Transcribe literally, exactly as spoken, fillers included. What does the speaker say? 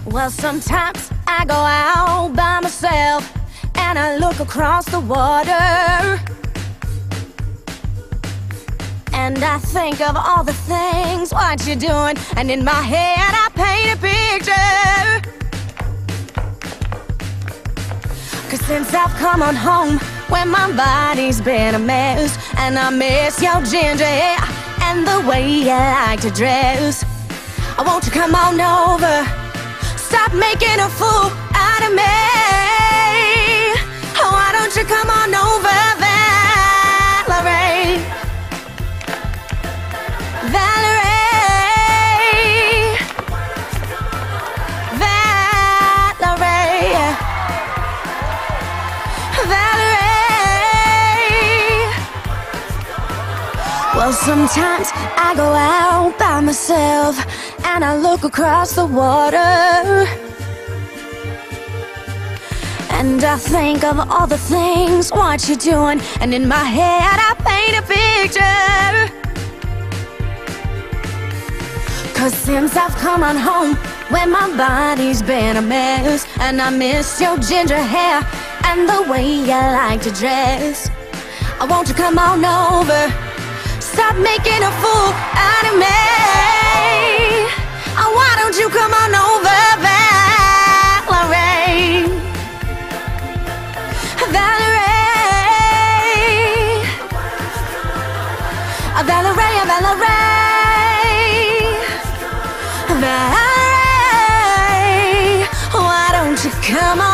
Well, sometimes I go out by myself and I look across the water, and I think of all the things what you're doing, and in my head I paint a picture. Cause since I've come on home, when my body's been a mess, and I miss your ginger hair and the way you like to dress, I want you to come on over, stop making a fool out of me. Oh, why don't you come on over, Valerie? Valerie, Valerie, Valerie. Well, sometimes I go out by myself and I look across the water, and I think of all the things what you're doing, and in my head I paint a picture. Cause since I've come on home, when my body's been a mess, and I miss your ginger hair and the way you like to dress, I want you to come on over, stop making a fool out of me. Oh, why don't you come on over, Valerie? Valerie, Valerie, Valerie, Valerie. Why don't you come